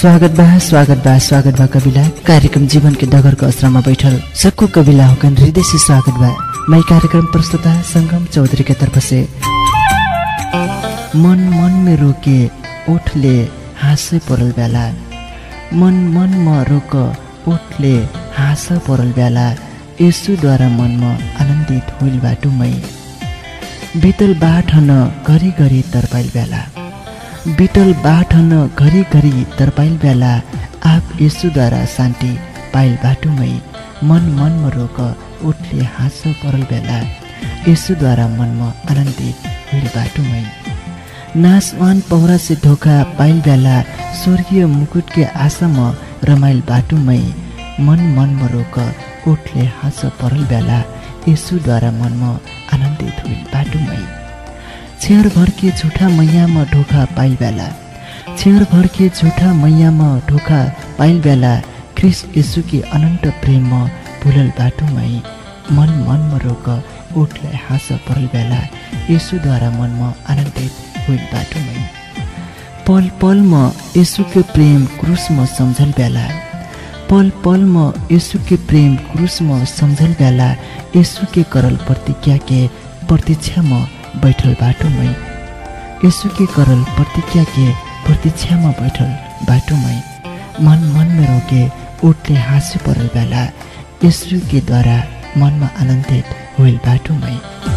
स्वागत बा कविला कार्यक्रम जीवन के डगर को असरमा बैठल सबको कविला होकन हृदय से स्वागत बा। मैं कार्यक्रम प्रस्तुता संगम चौधरी के तरफ से। मन मन में रोके ओठले हाँसे परल बेला, मन मन में रोक ओठले हाँस परल बेला, यसुद्वारा मन में आनन्दित होइल बाटु मै। बीतल बाट न घरी घरी तरपाइल बेला, बीतल बाट न घरी घरी तरपाइल बेला, आप यसुद्वारा शान्ति पाइल बाटु मै। मन मन में रोक ओठले हाँस परल बेला, यसुद्वारा मन में आनन्दित होइल बाटु मै। नासवान पौरा से धोखा पाइल बेला, स्वर्गीय मुकुट के आशा में रमाइल बाटु मै। मन मन में रोक ओठले हाँस परल बेला, यसुद्वारा मन में आनन्दित होइल बाटु मै। छेर भर के झूठा मैया में धोखा पाइल बेला, छेर भर के झूठा मैया में धोखा पाइल बेला, ख्रिस्ट यीशु के अनंत प्रेम में भुलल बाटु मै। मन मन में रोक ओठले हाँस परल बेला, यसुद्वारा मन में आनन्दित होइल बाटु मै। पल पल में यीशु के प्रेम क्रूस में समझल बेला, पल पल में यीशु के प्रेम क्रूस में समझल बेला, यीशु के करल प्रतिज्ञा के प्रतीक्षा में बैठल बाटु मै। यीशु के करल प्रतिज्ञा के प्रतीक्षा में बैठल बाटु मै। मन मन में रोके ओठले हाँसे परल बेला, यीशु के द्वारा मन में आनन्दित होइल बाटु मै।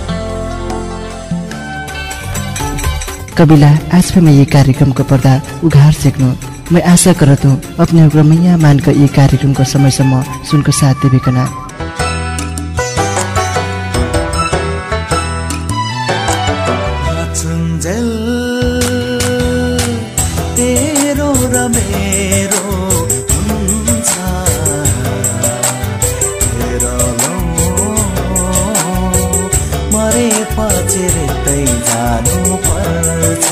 कविला आज भी मैं ये कार्यक्रम को पर्दा उघार सेक्नु। मैं आशा करता हूँ अपने मैया मान कर ये कार्यक्रम को समय सम्म सुनको साथ देवेकना। तेरो र मेरो हुन्छ, मरे पछि रेतै जानु पर्छ।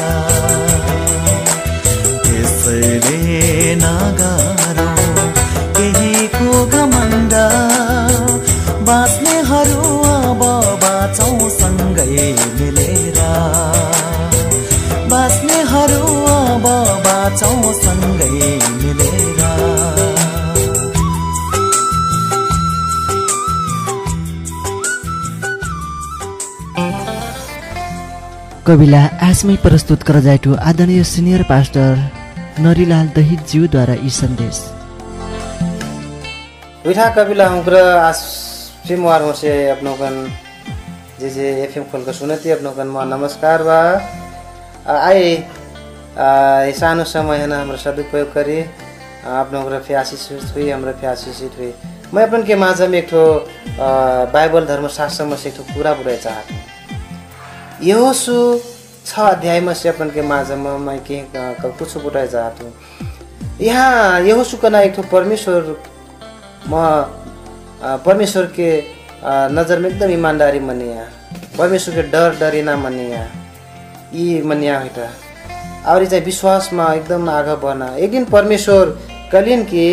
त्यसैले नगरौँ केहीको घमण्ड, बाँच्नेहरू अब बाँचौँ सँगै मिलेर, बाँच्नेहरू अब बाँचौँ सँगै मिलेर। कविला आज मैं प्रस्तुत कर जाइटु आदरणीय सीनियर पास्टर नरीलाल दहित ज्यू द्वारा ई संदेश। विठा कविला हुँक्र आज फिल्मवार हो से अपनों कन जे एफएम खोल कर सुनती अपनों कन म नमस्कार बा। आए सानो समय है ना हमरा सदुपयोग करी अपनों को आशीषित हुई, हमरा आशीषित हुई। मैं अपन के माझ में एक ठो बाइबल धर्मशास्त्र में से एक ठो पूरा बुराई चाहता हूँ। यहोशू 6 अध्याय में से अपन के माझ में मैं कुछ बुराई चाहता हूँ। यहाँ यहोशू का ना एक ठो परमेश्वर के नजर में एकदम ईमानदारी मनिया, परमेश्वर के डर डरिना मनिया यी मनिया होता और इसे विश्वास में एकदम आगे बढ़ना। एक दिन परमेश्वर कलिन की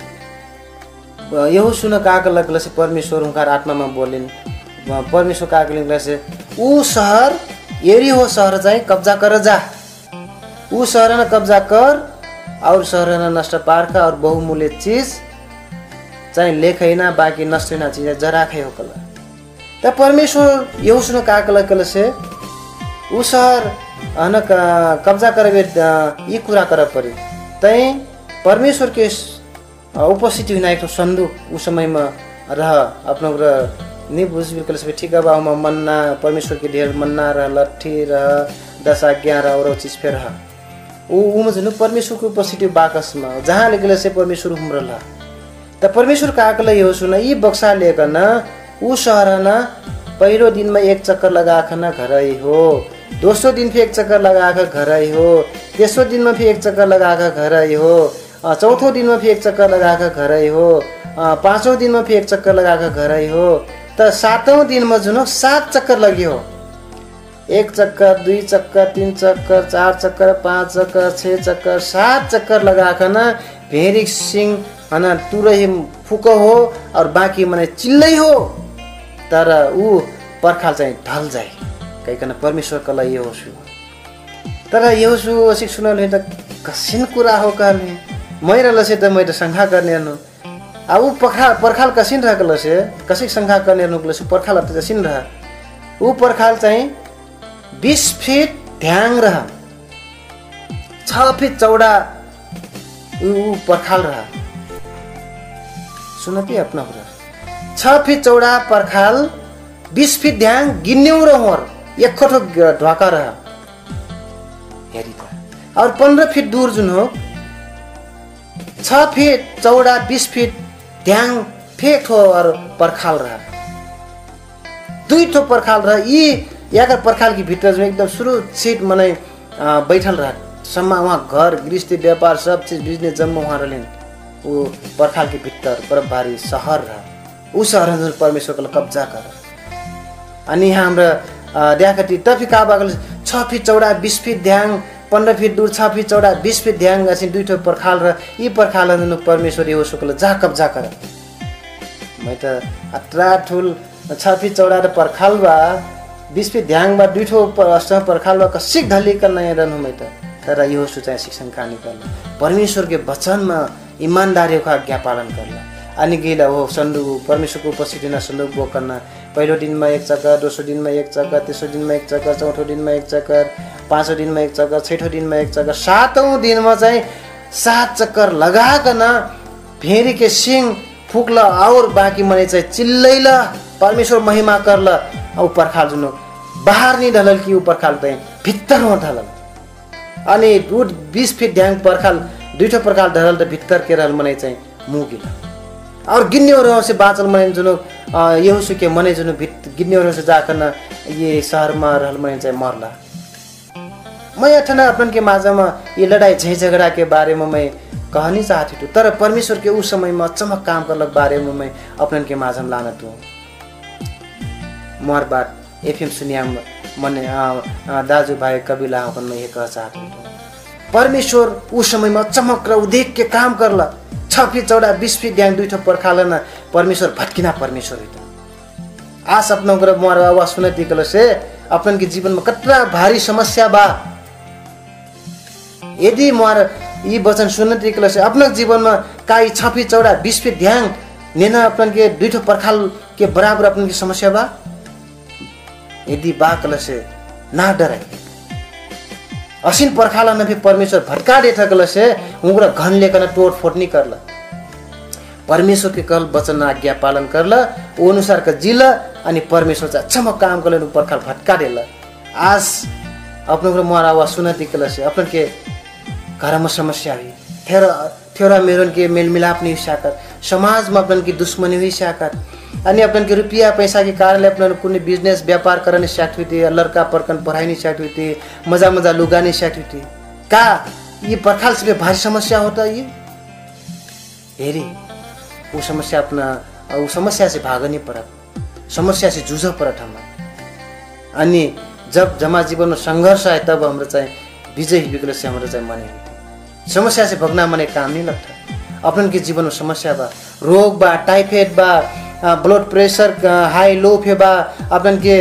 यहोशू न का लगल से परमेश्वर उनका आत्मा में बोलिन। परमेश्वर का लगल से ऊ शहर यरीहो शहर जाए कब्जा कर जा, ऊ शहर न कब्जा कर और शहर न नष्ट पार्क और बहुमूल्य चीज चाहे लेखैना बाकी नष्टैना चीज जरा खे हो कल। त परमेश्वर यहोशू न का लगल से ऊ शहर अन कब्जा करे ये कुरा कर पड़ी। तै परमेश्वर के उपस्थिति हुना एक संदूक उस समय में रह अपना नहीं बुझ बिल्कुल से ठीक है बा। मन्ना परमेश्वर के ढेर मन्ना रह, लट्ठी रह, 10 आज्ञा रह और चीज फिर रह ऊ में परमेश्वर की उपस्थिति बाकस में जहाँ लेके से परमेश्वर घूम रहा। त परमेश्वर का आकल यो सुना ये बक्सा लेकर ना ऊ शहर ना पहिलो दिन में एक चक्कर लगा ना घर ही हो, दोस्रो दिन फिर एक चक्कर लगा कर घर ही हो, तेस्रो दिन में फिर एक चक्कर लगा कर घर ही हो, चौथो दिन में फिर एक चक्कर लगा कर घर ही हो, पांचों दिन में फिर एक चक्कर लगा कर घर ही हो। तो 7वें दिन में जो 7 चक्कर लगी हो, 1 चक्कर 2 चक्कर 3 चक्कर 4 चक्कर 5 चक्कर 6 चक्कर 7 चक्कर लगा कर ना भेरी सिंह है तुरही फुक हो और बाकी मने चिल्लै हो तर ऊ पर्खाल चाहिँ ढल जाए कहिकन परमेश्वर कलाई यहोशू तर यहोशू असिक सुनले त कसिन कुरा हो कहले मै रहल से त मै त शंका गर्ने नु आ उ पर्खाल कसिन रहल से कसिक शंका गर्ने नु से पर्खाल त कसिन रह उ पर्खाल चाहिँ 20 फिट ध्याङ रह 6 फिट चौडा उ पर्खाल रह सुनती अपना कुरा 6 फिट चौडा पर्खाल 20 फिट ध्याङ गिन्यौ रहर एक खटो ढोका रह हेरी त और 15 फिट दूर जुन हो 6 फिट चौडा 20 फिट ध्याङ फेक ठो और पर्खाल रह दुई ठो पर्खाल रह यी याकर पर्खाल की भित्र जो एकदम सुरक्षित मने बैठल रह सम्म वहाँ घर गृहस्थी व्यापार सब चीज बिजनेस जम्मा वहाँ रहलिन वो पर्खाल के भितर बड़ा भारी शहर रह उ शहर में परमेश्वर को कब्जा कर अनि यहाँ हमरा ड्याकटी टफी का बागल 6 फिट चौडा 20 फिट ध्याङ 15 फिट दूर 6 फिट चौडा 20 फिट ध्याङ अछि दुई ठो पर्खाल र यी पर्खाल परमेश्वर यो शुक्ल जा कब्जा कर मैं त अत्रा ठुल 6 फिट चौडा र पर्खाल बा 20 फिट ध्याङ बा दुई ठो पर्खाल बा कसिक ढली कर नहीं रहनु मैं त तर यो सोचा शिक्षण का निकल परमेश्वर के वचन में ईमानदारी का आज्ञा पालन करला अनि गेला हो संदूक परमेश्वर को उपस्थिति ना संदूक बो करना पहिलो दिन में एक चक्कर दोस्रो दिन में एक चक्कर तेस्रो दिन में एक चक्कर चौथो दिन में एक चक्कर पाँचौं दिन में एक चक्कर छठौं दिन में एक चक्कर सातौं दिन में चाहिँ 7 चक्कर लगाकन भेरी के सिंह फुकला और बाकी मने चाहिँ चिल्लैला परमेश्वर महिमा करला औ पर्खाल जुनो बाहर नहीं ढलल कि ऊपर खाल चाहिँ भित्तर में ढलल अनि 20 फिट ध्याङ पर्खाल दुईटा पर्खाल ढलल त भित्तर के रहल मने चाहिँ मुगिला और गिन्नेहरू से बाँचल मने जुनो यहोशू के मने जुनो गिन्नेहरू से जाकन ये शहर में रहल मने चाहिँ मरला मैं अठना अपन के माझा में ये लड़ाई झगड़ा के बारे में मैं कहनी चाहती थी तर परमेश्वर के उस समय में चमक काम करलक बारे में मैं अपन के माझा में लाना तू मोर बात एफएम सुनिया मने दाजू भाई कबिला अपन में ये कह चाहती हूँ परमेश्वर उस समय में चमक र उदेक के काम करला 6 फिट चौड़ा 20 फिट ध्यान दुई ठो पर्खालन परमेश्वर भटकिना परमेश्वर है आज अपना कर मोर आवाज सुनती कल से अपन के जीवन में कतरा भारी समस्या बा यदि मोर ये वचन सुनती कल से अपना जीवन में काई 6 फिट चौड़ा 20 फिट ध्यान नेना अपन के दुई ठो पर्खाल के बराबर अपन की समस्या बा यदि बा कल से ना डरे असिन पर्खाला न भी परमेश्वर भटका देता कल से उंगरा घन लेकर तोड़ फोड़ नहीं करला परमेश्वर के कल वचन आज्ञा पालन करला वो अनुसार का जिला अनि परमेश्वर से अच्छा में काम करले पर्खाल भटका देला आज अपने को मोर आवाज सुनती कल से अपन के घर में समस्या हुई थेरा मेरन के मेल मिलाप नहीं साकर समाज में अपन की दुश्मनी हुई साकर अनि अपन के रुपया पैसा के कारण अपन कुछ बिजनेस व्यापार करने स्टार्ट हुई थी लड़का परकन पढ़ाई नहीं स्टार्ट हुई थी मजा मजा लुगा नहीं स्टार्ट हुई थी का ये पर्खाल से भारी समस्या होता ये हेरी वो समस्या अपना वो समस्या से भाग नहीं पड़ा समस्या से जूझ पड़ा हम अनि जब जमा जीवन में संघर्ष आए तब हमारे चाहे विजय विकल से हमारे चाहे मने समस्या से भगना मने काम नहीं लगता अपन के जीवन में समस्या बा रोग बा टाइफाइड बा ब्लड प्रेशर हाई लो फे बा अपन के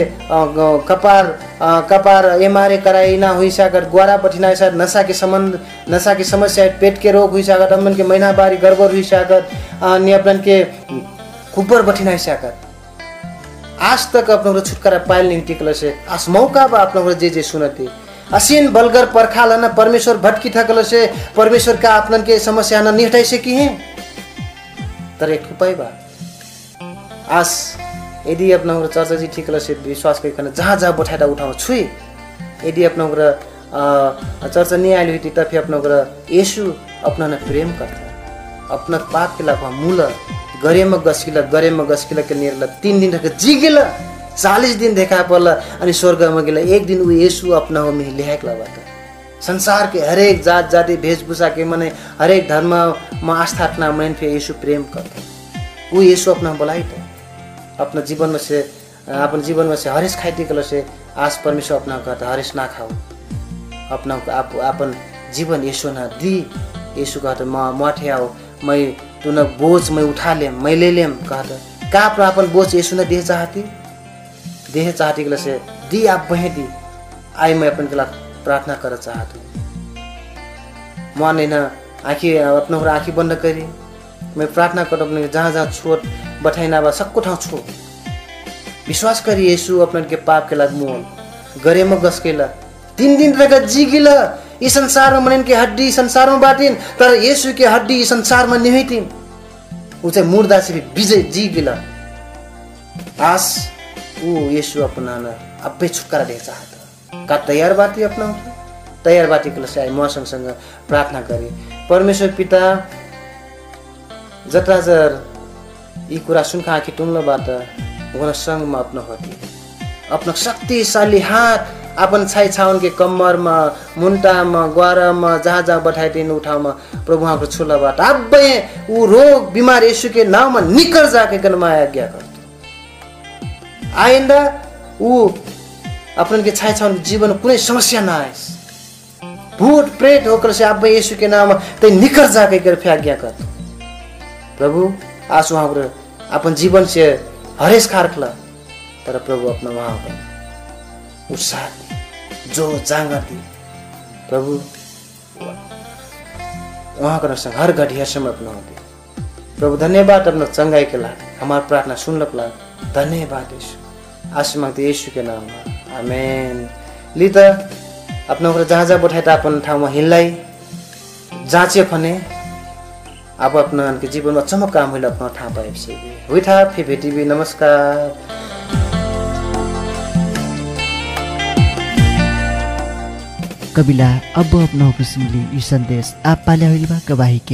कपार एमआरए कराई ना हुई साकर ग्वारा पठिना साकर नशा के समस्या पेट के रोग हुई साकर अपन के महीना बारी गड़बड़ हुई साकर नि अपन के कुपर पठिना साकर आज तक अपन छुटकारा पायल नहीं टिकल से आज मौका बा अपन जे सुनती असीन बलगर पर्खाल न परमेश्वर भटकी थकल से परमेश्वर का अपन के समस्या न निहटाई से की है तर एक उपाय बा आज यदि अपना चर्चा जी ठीक से विश्वास करके जहाँ जहाँ बैठा उठाओ छुई यदि अपना चर्चा नहीं आई हुई तब अपना यीशु अपना प्रेम करता अपना पाप के लाभ मूल गरे में गसकिला के निरला 3 दिन रख जी गेला 40 दिन देखा पड़ला अनि स्वर्ग में गेला एक दिन वो यीशु अपना हो में लेहाक लगाता संसार के हरेक जात जाति वेशभूषा के मने हरेक धर्म में आस्था रखना मन पे यीशु प्रेम करता वो यीशु अपना बुलाई था अपना जीवन में से अपन जीवन में से हरेश खाइती कल से आज परमेश्वर अपना कहता हरेश ना खाओ अपना अपन जीवन यीशु ना दी यीशु कहता मठे आओ मैं तू न बोझ मैं उठा लेम मैं ले लेम कहता का अपना अपन बोझ यीशु ना देह चाहती कल से दी आप बहे दी आई मैं अपन के ला प्रार्थना कर चाहती मन न अपना आँखी बंद करी मैं प्रार्थना कर अपने जहाँ जहाँ छोट बैठाइना बा सबको ठाउँ छो विश्वास करी यीशु अपने के पाप के लाग मोल गरे में गसकेला 3 दिन तक जी गिला इस संसार में मनन के हड्डी संसार में बाटिन तर यीशु के हड्डी इस संसार में नहीं थी उसे मुर्दा से भी विजय जी गिला आस वो यीशु अपना अब्बे छुटकारा दे चाहता का तैयार बाती अपना तैयार बाती के लिए म सँग प्रार्थना करी परमेश्वर पिता जत्राजर यी कुरा सुनका आँखी टुङ्लोबाट उहाँ सँगमा अपना शक्तिशाली हाथ अपन छाई छाउन के कम्मर में मुंटा में ग्वारा में जहाँ जहाँ बैठाइदिनु उठाउमा प्रभु वहाँको छुलाबाट अब्बे ऊ रोग बीमार यीशु के नाम में निकल जाके कनमा आज्ञा गर्छु आइन्दा ऊ अपन के छाई छाउन जीवन कुनै समस्या ना आइस भूत प्रेत होकर से अब्बे यीशु के नाम ते निकल जाके कर आज्ञा कर प्रभु आज वहाँ अपन जीवन से हरेश खारखला तर प्रभु अपना वहाँ पर उत्साह जो जांगती प्रभु वहाँ का हर घड़ी समय अपना होती प्रभु धन्यवाद अपना चंगाई के लाग हमारा प्रार्थना सुनलक लाग धन्यवाद यीशु आशीष मांगते यीशु के नाम में आमेन ली त अपना जहाँ जहाँ बैठाए अपन ठाउँमा हिल्लाई जाँचे खने अब अपना के जीवन में चमक काम हुई अपना ठाउँ पाएपछि हुई था फिर टीवी नमस्कार कबिला अब अपना सुनली यो संदेश आप पाले होइलबा गवाही के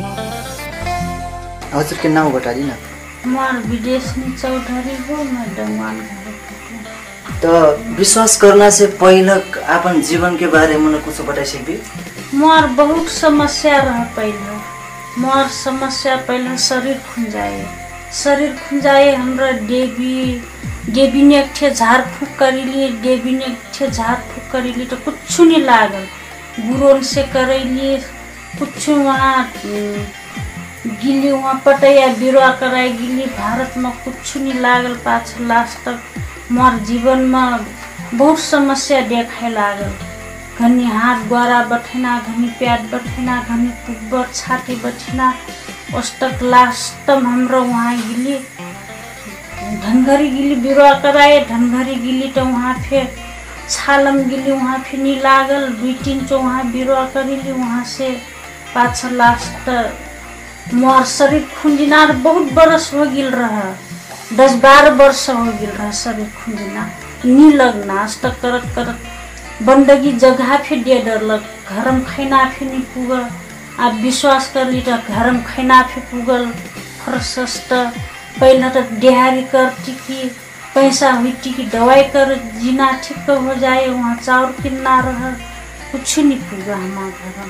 हजुर के नाम बता दिन मार विदेश में चौधरी हो मैं डंगवान तो विश्वास करना से पहले अपन जीवन के बारे में कुछ बता सकबी मार बहुत समस्या रहा पहले मार समस्या पहले शरीर खुंजाए हमरा देवी ने एक ठे झाड़ फूक करीली देवी ने एक ठे झाड़ फूक करीली तो कुछ नहीं लागल गुरोन से करैली कुछ वहाँ गिली वहाँ पटैया बिरुवा कराई गिली भारत में कुछ नहीं लागल पाछ लास्ट तक मोर जीवन में बहुत समस्या देखे लागल घनी हाथ ग्वारा बठना घनी प्याद बठना घनी पुब्बर छाती बठना उस तक लास्ट तक हमरा वहाँ गिली धनघरी गिली बिरुवा कराए धनघरी गिली तो वहाँ फिर छालम गिली वहाँ फिर नहीं लागल 2-3 चो वहाँ बिरुवा करीली वहाँ से पाछा लास्ट मोर शरीर खुंजिनार बहुत बरस हो गिल रहा 10-12 वर्ष हो गिल रहा शरीर खुंजिना नहीं लगना आज तक करत करत बंदगी जगह फिर दे डरलक घरम खैना फिर नहीं पुगल आप विश्वास कर ली तो घरम खैना फिर पुगल फरसस्त पहले तो दिहाड़ी करती कि पैसा हुई कि दवाई कर जीना ठीक हो जाए वहाँ चाउर किन्ना रह कुछ नहीं पुगा हमारे घर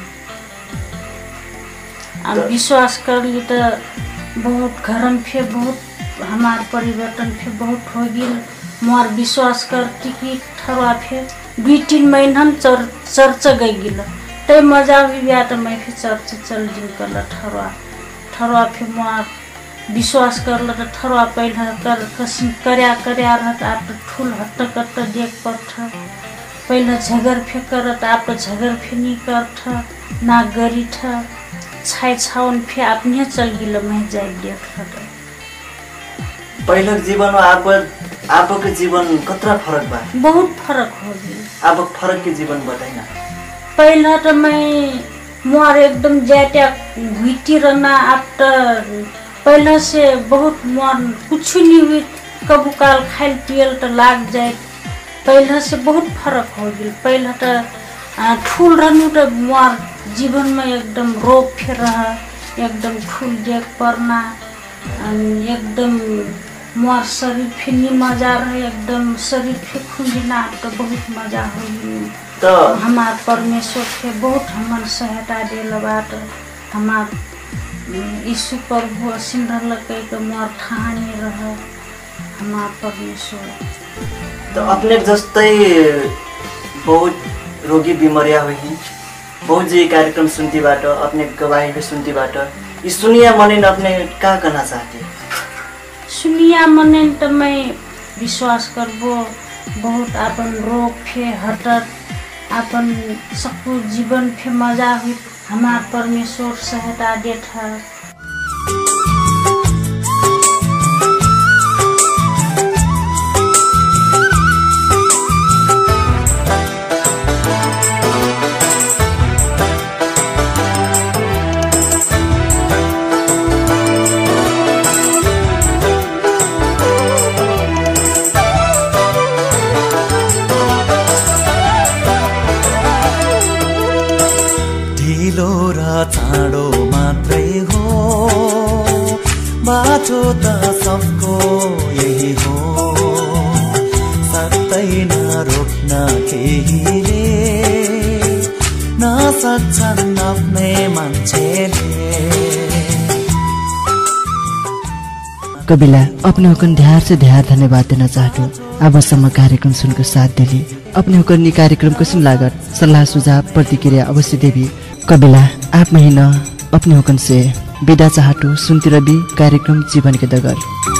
अब विश्वास कर ली तो बहुत घरम फिर बहुत हमार परिवर्तन फिर बहुत हो गई मोर विश्वास करती कि ठरवा फिर 2-3 महीना चर्च गई गिल तो मजा भी बिया तो मैं फिर चर्च चल जिन कर ठरवा फिर मोर विश्वास कर तो ठरवा पहले कर्या रहत आप ठूल हट्ट करत देख पड़ पहले झगर फे करत आप झगर फे नहीं कर ना गरी था छाई छावन फे अपने चल गिल मैं जाए देख पहले जीवन में आप के जीवन कतरा फरक बा बहुत फरक हो गया आप फरक के जीवन बताइना पहला तो मैं मोर एकदम जाटा घुटी रहना आप पहले से बहुत मोर कुछ नहीं हुई कबू काल खाइल पियल तो लाग जाए पहले से बहुत फरक हो गया पहले तो ठूल रहनु तो मोर जीवन में एकदम रोग फिर रहा एकदम ठूल देख पड़ना एकदम मोर शरीर फिर नहीं मजा रहे एकदम शरीर फिर खुंजना तो बहुत मजा हो तो हमार परमेश्वर के बहुत हमन सहायता दिल बात हमार यीशु प्रभु असीम रहलकै के मोर ठानी रह हमार परमेश्वर तो अपने जस्तै बहुत रोगी बिमारिया हुई बहुत जी कार्यक्रम सुनती बाट अपने गवाही के सुनती बाट ये सुनिया मने अपने क्या करना चाहते सुनिया मने तो मैं विश्वास करबो बहुत अपन रोग फे हटत अपन सबको जीवन फे मजा हुई हमार परमेश्वर सहायता देत है। चाँडो मात्रै हो बाटो त सबको यही हो सक्दैन रोक्न केहीले नसक्छन् आफ्नै मान्छेले। कबिला अपने हुकन ध्यार से ध्यार धन्यवाद देना चाहतो अबसम्म कार्यक्रम सुनको साथ दिली। अपने हुकन नि कार्यक्रम कुसुम लागत सल्लाह सुझाव प्रतिक्रिया अवश्य देवी। कबिला आप महीना अपने हुकन से विदा चाहतो सुनती रवि कार्यक्रम जीवन के दगर।